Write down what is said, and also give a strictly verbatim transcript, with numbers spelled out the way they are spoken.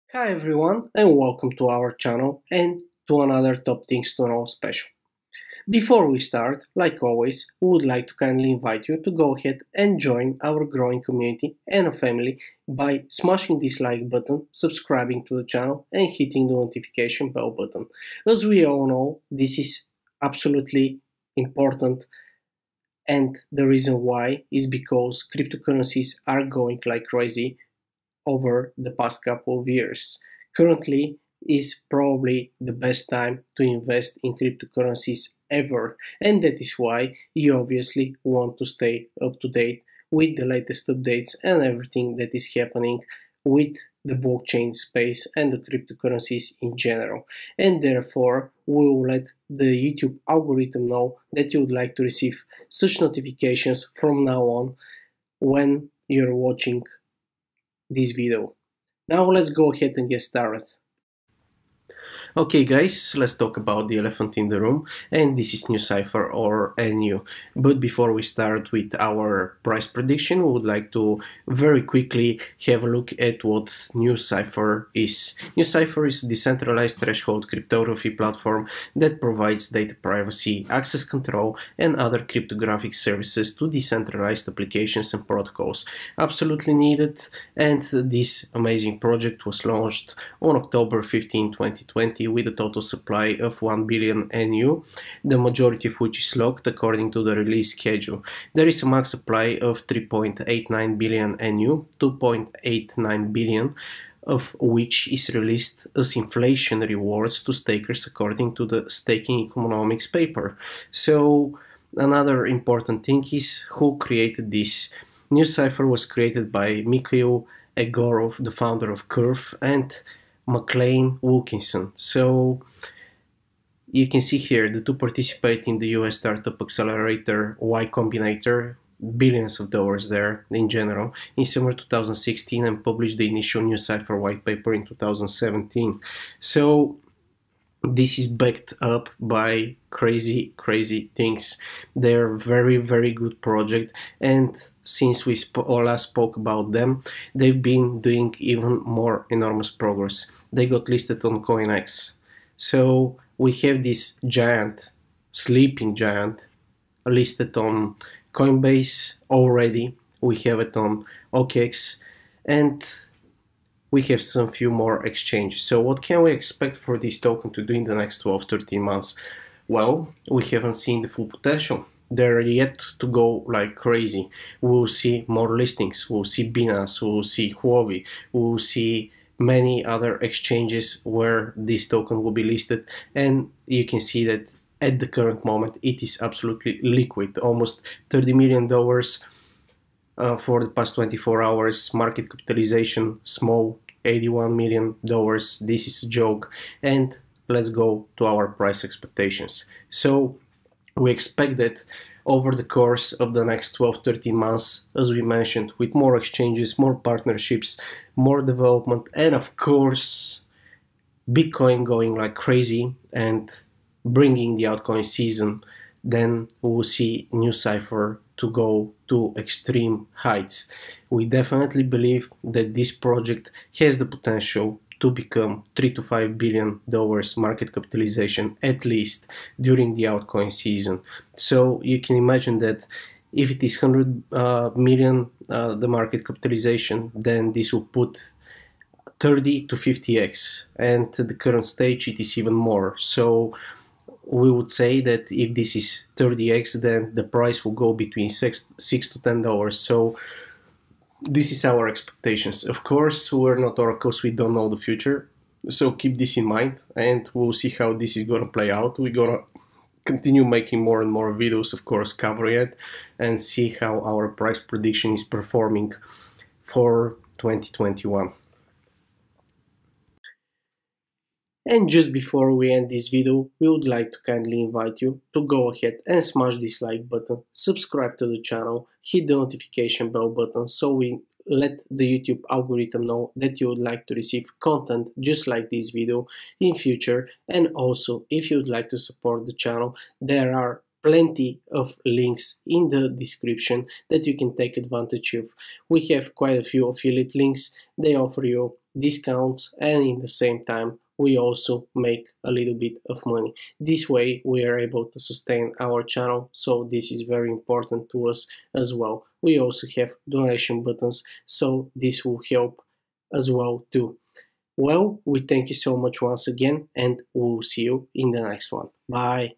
Hi everyone and welcome to our channel and to another Top Things to Know special. Before we start, like always, we would like to kindly invite you to go ahead and join our growing community and family by smashing this like button, subscribing to the channel and hitting the notification bell button. As we all know, this is absolutely important, and the reason why is because cryptocurrencies are going like crazy over the past couple of years. Currently is probably the best time to invest in cryptocurrencies ever, and that is why you obviously want to stay up to date with the latest updates and everything that is happening with the blockchain space and the cryptocurrencies in general. And therefore, we will let the YouTube algorithm know that you would like to receive such notifications from now on when you're watching this video. Now let's go ahead and get started. Okay guys, let's talk about the elephant in the room, and this is NuCypher or N U. But before we start with our price prediction, we would like to very quickly have a look at what NuCypher is. NuCypher is a decentralized threshold cryptography platform that provides data privacy, access control, and other cryptographic services to decentralized applications and protocols. Absolutely needed, and this amazing project was launched on October fifteenth twenty twenty with a total supply of one billion N U, the majority of which is locked according to the release schedule. There is a max supply of three point eight nine billion N U, two point eight nine billion of which is released as inflation rewards to stakers according to the staking economics paper. So another important thing is who created this. NuCypher was created by Mikhail Egorov, the founder of Curve, and McLean Wilkinson. So you can see here the two participate in the U S startup accelerator Y Combinator, billions of dollars there in general, in summer two thousand sixteen, and published the initial NuCypher white paper in two thousand seventeen. So this is backed up by crazy crazy things. They're very very good project, and since we sp last spoke about them, they've been doing even more enormous progress. They got listed on CoinEx. So we have this giant, sleeping giant, listed on Coinbase already. We have it on O K X, and we have some few more exchanges. So what can we expect for this token to do in the next twelve to thirteen months? Well, we haven't seen the full potential. They're yet to go like crazy. We'll see more listings, we'll see Binance, we'll see Huobi, we'll see many other exchanges where this token will be listed, and you can see that at the current moment it is absolutely liquid, almost thirty million dollars uh, for the past twenty-four hours, market capitalization small, eighty-one million dollars. This is a joke. And let's go to our price expectations. So we expect that over the course of the next twelve to thirteen months, as we mentioned, with more exchanges, more partnerships, more development, and of course Bitcoin going like crazy and bringing the altcoin season, then we will see NuCypher to go to extreme heights. We definitely believe that this project has the potential to become three to five billion dollars market capitalization at least during the altcoin season. So you can imagine that if it is one hundred uh, million uh, the market capitalization, then this will put thirty to fifty x, and at the current stage it is even more. So we would say that if this is thirty x, then the price will go between six, six to ten dollars. So this is our expectations. Of course, we're not oracles, we don't know the future, so keep this in mind, and we'll see how this is gonna play out. We're gonna continue making more and more videos, of course, covering it, and see how our price prediction is performing for twenty twenty-one. And just before we end this video, we would like to kindly invite you to go ahead and smash this like button, subscribe to the channel, hit the notification bell button so we let the YouTube algorithm know that you would like to receive content just like this video in future. And also, if you would like to support the channel, there are plenty of links in the description that you can take advantage of. We have quite a few affiliate links. They offer you discounts, and in the same time we also make a little bit of money. This way we are able to sustain our channel, so this is very important to us as well. We also have donation buttons, so this will help as well too. Well, we thank you so much once again, and we'll see you in the next one. Bye.